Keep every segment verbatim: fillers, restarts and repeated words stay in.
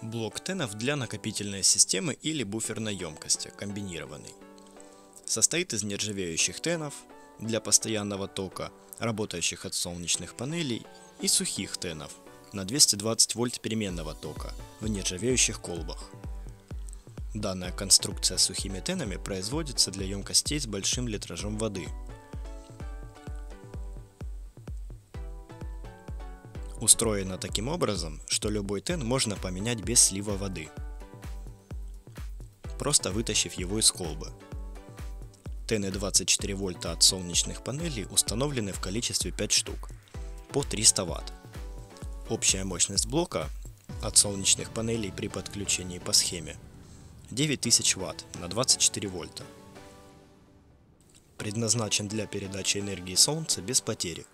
Блок тенов для накопительной системы или буферной емкости, комбинированный. Состоит из нержавеющих тенов для постоянного тока, работающих от солнечных панелей, и сухих тенов на двести двадцать вольт переменного тока в нержавеющих колбах. Данная конструкция с сухими тенами производится для емкостей с большим литражом воды. Устроена таким образом, что любой тен можно поменять без слива воды, просто вытащив его из колбы. Тены двадцать четыре вольта от солнечных панелей установлены в количестве пять штук, по триста ватт. Общая мощность блока от солнечных панелей при подключении по схеме девять тысяч ватт на двадцать четыре вольта. Предназначен для передачи энергии солнца без потери.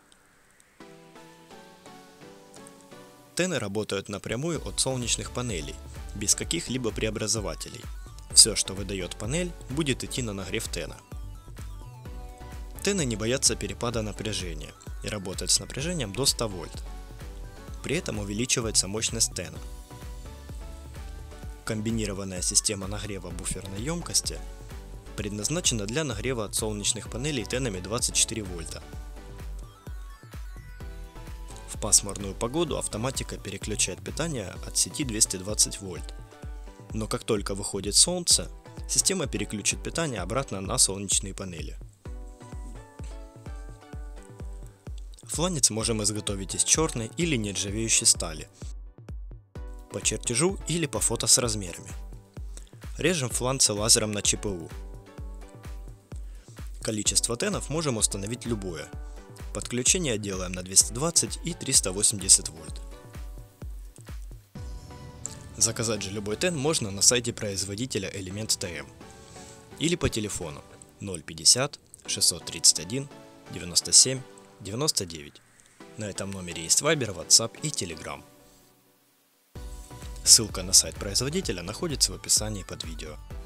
Тены работают напрямую от солнечных панелей, без каких-либо преобразователей. Все, что выдает панель, будет идти на нагрев тена. Тены не боятся перепада напряжения и работают с напряжением до ста вольт. При этом увеличивается мощность тена. Комбинированная система нагрева буферной емкости предназначена для нагрева от солнечных панелей тенами двадцать четыре вольта. В пасмурную погоду автоматика переключает питание от сети двести двадцать вольт. Но как только выходит солнце, система переключит питание обратно на солнечные панели. Фланец можем изготовить из черной или нержавеющей стали, по чертежу или по фото с размерами. Режем фланцы лазером на ЧПУ. Количество тенов можем установить любое. Подключение делаем на двести двадцать и триста восемьдесят вольт. Заказать же любой тен можно на сайте производителя Элемент ТМ или по телефону ноль пятьдесят шестьсот тридцать один девяносто семь девяносто девять. На этом номере есть Viber, WhatsApp и Telegram. Ссылка на сайт производителя находится в описании под видео.